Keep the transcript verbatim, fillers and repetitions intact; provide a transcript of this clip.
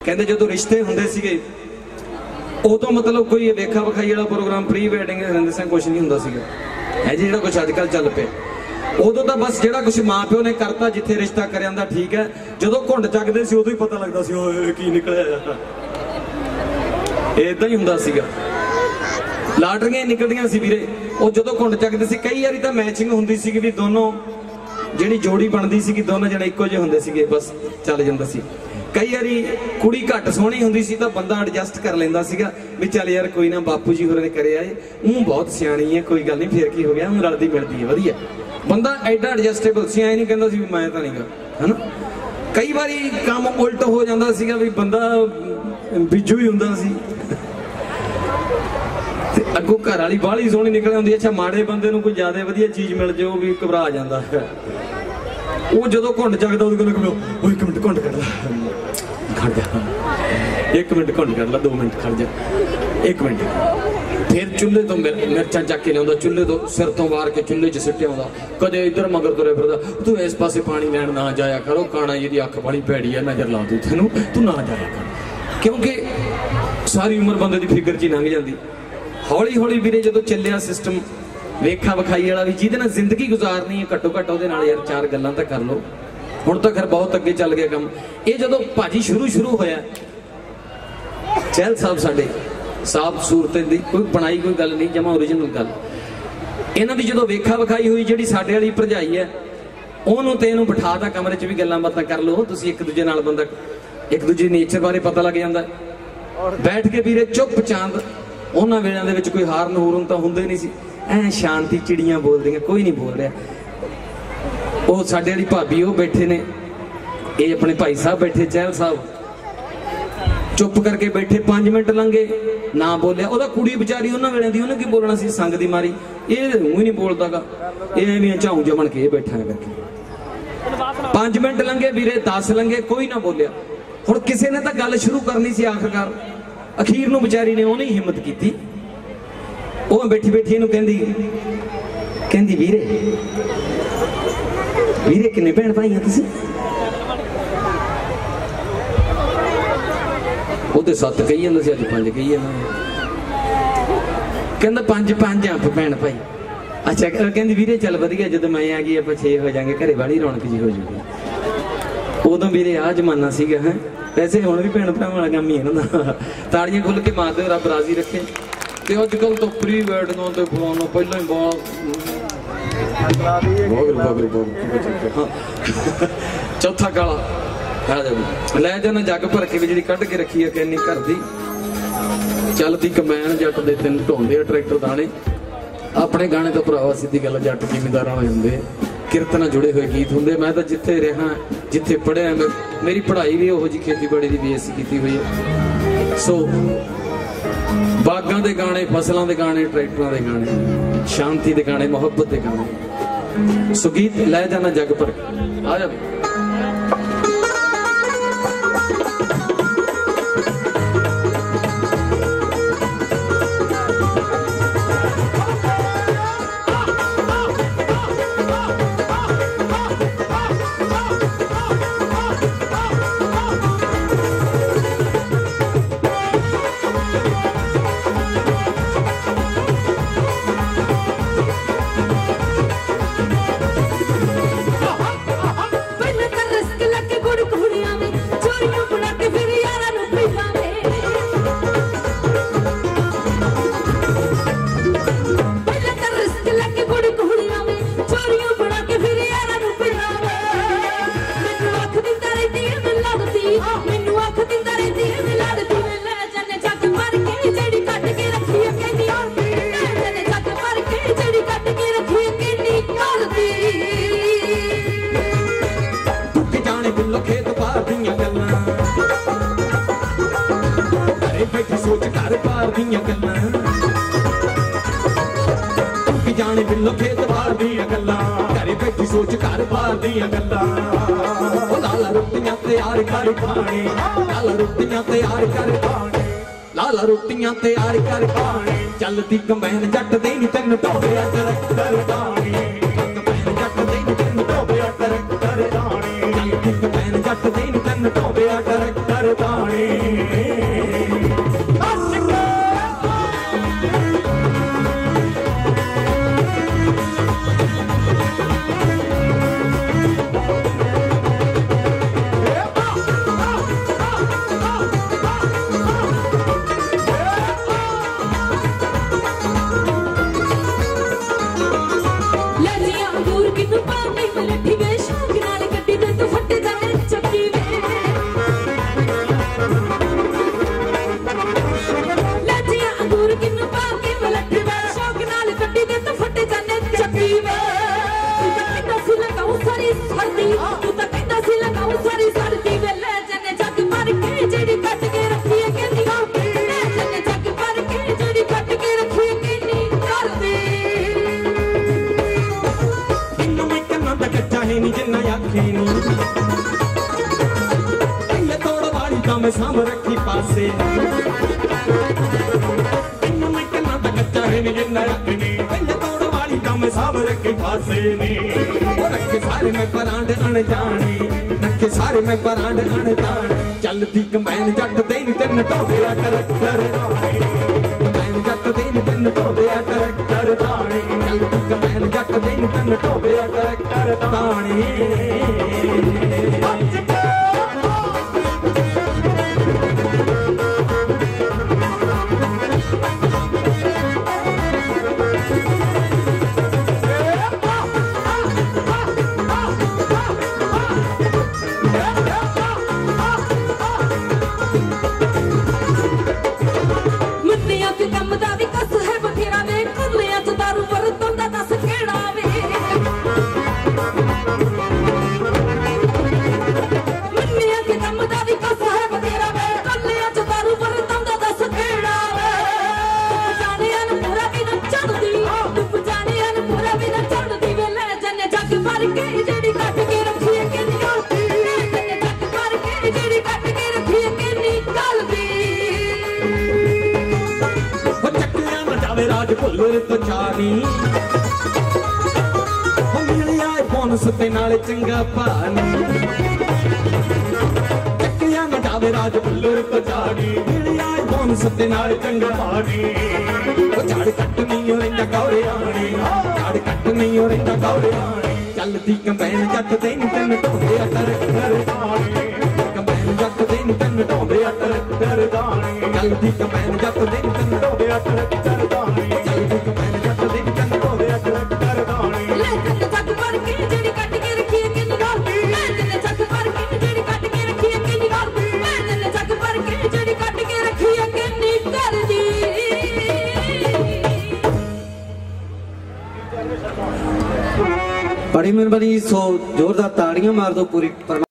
कहते जो रिश्ते होंगे सीगे उदों मतलब कोई वेखा विखाई वाला प्रोग्राम प्री वैडिंग रहिंदे कुछ नहीं होंदा सीगा है जी, जो कुछ अजकल चल पे उदों तो बस जो कुछ माँ प्यो ने करता जिथे रिश्ता कर आंदा ठीक है, जो घुंड चकते सी उदों ही पता लगता सी ओए की निकलिया, इदां ही हुंदा सीगा। लाटरियां निकलदियां सी वीरे, वो जो घुंड चकते सी कई बारी तो मैचिंग हुंदी सी भी दोनों जिहड़ी जोड़ी बनदी सी दोनों जने इक्को जिहे हुंदे सीगे, बस चल जांदा सी। कई बारी कुड़ी घट सोहनी हुंदी सी तो बंदा एडजस्ट कर लैंदा सीगा भी चल यार कोई ना बापू जी होरें ने करे आए ऊँ बहुत सियाणी है कोई गल नहीं फिर की हो गया ऊँ रलदी मिलदी है वधिया, बंदा एडा एडजस्टेबल सी, ऐ नहीं कहंदा सी भी मैं तां नहीं गा है ना। कई बारी काम उल्ट हो जांदा सीगा भी बंदा बिजू ही हुंदा सी अगों घर वाली बाहली सोहनी निकल आउंदी, अच्छा माड़े बंदे नूं कोई ज्यादा वधिया चीज़ मिल जाए वो भी घबरा जांदा है। वो जो घुंड चकदा उहदे कोल ओ एक मिनट घुंड कढ ला खड़ जा, एक मिनट घुंड कढ ला, दो मिनट खड़ जा, एक मिनट फिर चुल्हे तो मिर्चा चक के लिया, चुल्हे तो सिर तो मार के चुल्हे च सिटिया आउंदा, कदे इधर मगर तुरे फिरदा तू इस पासे पानी लैण ना जाया करो काना जी दी अख बड़ी भैड़ी है नजर ला दू तैनूं तू ना जाया कर, क्योंकि सारी उम्र बंदे दी फिकर च ही लंघ जांदी। हौली हौली वीरे जो चलिया सिस्टम वेखा विखाई वाला भी जिहदे नाल जिंदगी गुजारनी है घट्टो घट्ट उहदे नाल यार चार गल्लां तां कर लो। हुण तां खैर बहुत अगे चल गया काम, ये जदों भाजी शुरू शुरू होया चहल साहब साडे साफ सूरत दी कोई बनाई कोई गल नहीं जमा ओरिजिनल गल, इन्हां दी जदों वेखा विखाई हुई जिहड़ी साडे वाली भरजाई है उहनूं ते इहनूं बिठाता कमरे च भी गल्लां बातां कर लो, तुसीं एक दूजे नाल बंदा एक दूजे नेचर बारे पता लग जांदा, बैठ के वीरे चुप चांद उन्हां वेलिਆਂ ਦੇ ਵਿੱਚ कोई हारन हूरन ਤਾਂ ਹੁੰਦੇ नहीं सी, ऐ शांति चिड़ियां बोल रही कोई नहीं बोल रहा। वो साडे वाली भाभी वो बैठे ने, ये अपने भाई साहब बैठे चहल साहब चुप करके बैठे, पांच मिनट लंघे ना बोलिया, ओदा कुड़ी बेचारी उन्हां वेलिਆਂ दी उन्हें की बोलना सी संग दी मारी, ये मूँह ही नहीं बोलता गा, ये भी झाऊ जमन के बैठा है करके। पांच मिनट लंघे वीरे दस लंघे कोई ना बोलिया, हुण किसी ने तो गल शुरू करनी सी, आखिरकार अखीर नूं बेचारी ने उन्हें हिम्मत की, वो बैठी बैठी इहनूं कहंदी कहंदी वीरे वीरे किन्ने भैण भाई हैं तुसीं? ओहदे सत्त कही जांदा सी, अज पंज कही जांदा, कहंदा पंज पंज आप भैण भाई। अच्छा कहंदी वीरे चल वधिया जदों मैं आ गई आपां छे हो जाएंगे घरे वाली रौनक जी हो जूगी। उदों वीरे आ जमाना सीगा है, वैसे हुण भी भैण भरावां वाला काम ही है ना, ताड़ियां खुल के मार दो रब राजी रखे। ते अजकल तो प्री वेडिंग ते फलाना पहले ही बहुत चौथा काला आ जा लै जाना जग भर के बिजली कढ़ के रखी है कैनी घर दी चलती कमैन जट दे तीन ढोंदे ट्रैक्टर दाने अपने गाने तो भरावा सीधी गल जट जिमीदार वाले होंदे कीर्तन जुड़े हुए गीत होंगे। मैं तो जिथे रहा जिथे पढ़िया मेरी पढ़ाई भी उहो जी खेतीबाड़ी की बी एस सी की हुई है। सो बागां दे गाने फसलों के गाने ट्रैक्टरों के गाने शांति के गाने मुहब्बत के गाने सो गीत लै जाना जग पर आ जा। जाने बिल्लो खेत बार दियां गल्लां घरे बैठी सोच घर बार दियां गल्लां लाला रोटियां तैयार कर खाने लाला रोटियां तैयार कर खाने लाला रोटियां तैयार कर खाने चलदी कंबाइन जट दे नी तैनूं टोबिया ट्रैक्टर दाने कंबाइन जट दे नी तैनूं टोबिया ट्रैक्टर दाने चलदी कंबाइन जट दे नी तैनूं टोबिया ट्रैक्टर ताणी मैं साम रखी पासे मैं कहना तो कच्चा है नी जिन्ना रखनी पहले तोड़ वाली का मैं साम रखी पासे नी रखे सारे मैं परांड अण जानी रखे सारे मैं परांड अण जानी चलती कमैन जट देन तिन टोबिया करैक्टर कमैन जट देन तिन टोबिया करैक्टर ताणी चलती कमैन जट देन तिन टोबिया करैक्टर ताणी तो चानी मिलिया बोनस ते नाले चंगा पानी चक्किया मटावे राज भुल्लर तो चानी मिलिया बोनस ते नाले चंगा पानी झाड़ कट नहीं हो रहा गौरे आनी झाड़ कट नहीं हो रहा गौरे आनी चलती कंपैन जट देन तन टोंदे अटर कर दानी कंपैन जट देन तन टोंदे अटर कर दानी चलती कंपैन जट देन तन टोंदे अटर कर दानी बड़ी मेहरबानी। सो जोरदार ताड़ियां मार दो पूरी।